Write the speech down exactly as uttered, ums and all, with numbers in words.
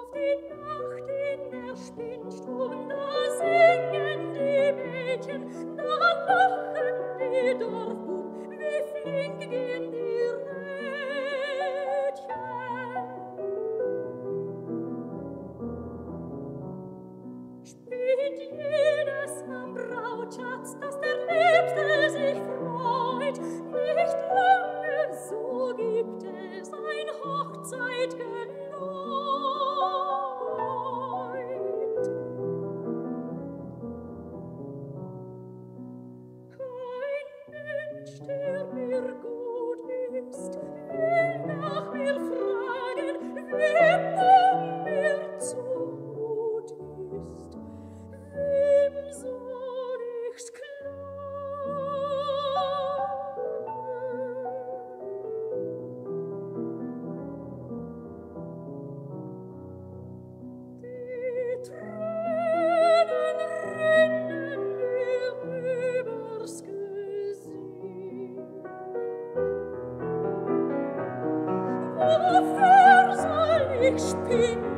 die Nacht in der Spinnstube, da singen die Mädchen, da lachen die Dorfbuben, wie flink gehen die Rädchen. Spinnt jedes am Brautschatz, dass der Liebste sich freut, nicht lange, so gibt es ein Hochzeitgeläut. Kein Mensch, der mir gut ist, will nach mir fragen, wem mir zumut ist. Wem soll ich's klagen? Die Tränen rinnen mir übers Gesicht. Wofür soll ich spinnen?